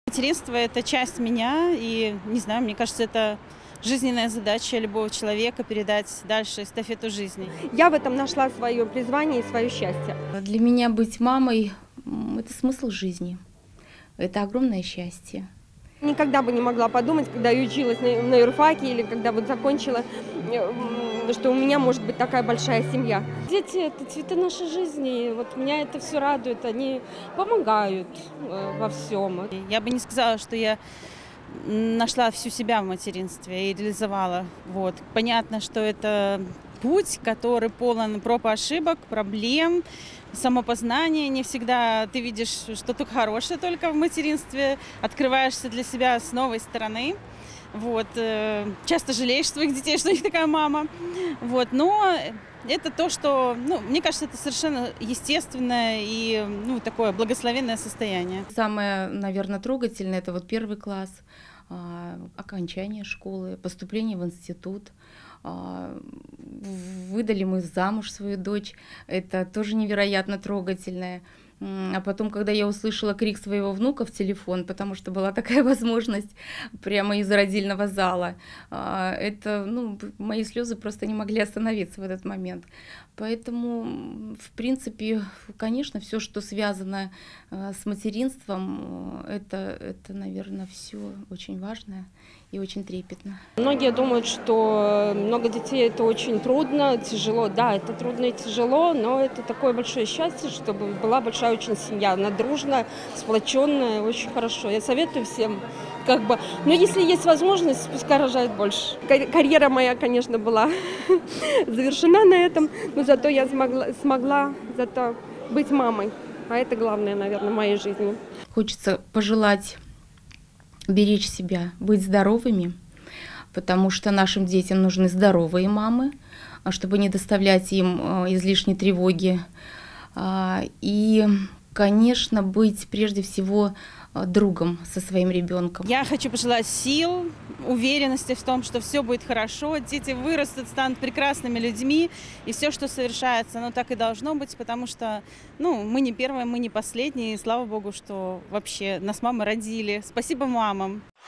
Материнство – это часть меня, и, не знаю, мне кажется, это жизненная задача любого человека – передать дальше эстафету жизни. Я в этом нашла свое призвание и свое счастье. Для меня быть мамой это смысл жизни. Это огромное счастье. Никогда бы не могла подумать, когда я училась на юрфаке или когда вот закончила, что у меня может быть такая большая семья. Дети – это цветы нашей жизни. И вот меня это все радует. Они помогают во всем. Я бы не сказала, что я нашла всю себя в материнстве и реализовала. Вот. Понятно, что это путь, который полон проб и ошибок, проблем, самопознания. Не всегда ты видишь что-то хорошее только в материнстве, открываешься для себя с новой стороны. Вот. Часто жалеешь своих детей, что у них такая мама. Вот. Но это то, что, мне кажется, это совершенно естественное и такое благословенное состояние. Самое, наверное, трогательное – это вот 1 класс, окончание школы, поступление в институт. Выдали мы замуж свою дочь, это тоже невероятно трогательное. А потом, когда я услышала крик своего внука в телефон, потому что была такая возможность прямо из родильного зала, это, мои слезы просто не могли остановиться в этот момент. Поэтому, в принципе, конечно, все, что связано с материнством, это, наверное, все очень важное и очень трепетно. Многие думают, что много детей – это очень трудно, тяжело. Да, это трудно и тяжело, но это такое большое счастье, чтобы была большая очень семья. Она дружная, сплоченная, очень хорошо. Я советую всем, но если есть возможность, пускай рожают больше. Карьера моя, конечно, была завершена на этом, но зато я смогла быть мамой. А это главное, наверное, в моей жизни. Хочется пожелать беречь себя, быть здоровыми, потому что нашим детям нужны здоровые мамы, чтобы не доставлять им излишней тревоги. И, конечно, быть прежде всего другом со своим ребенком. Я хочу пожелать сил, уверенности в том, что все будет хорошо, дети вырастут, станут прекрасными людьми, и все, что совершается, оно так и должно быть, потому что, мы не первые, мы не последние, и слава богу, что вообще нас мамы родили. Спасибо мамам.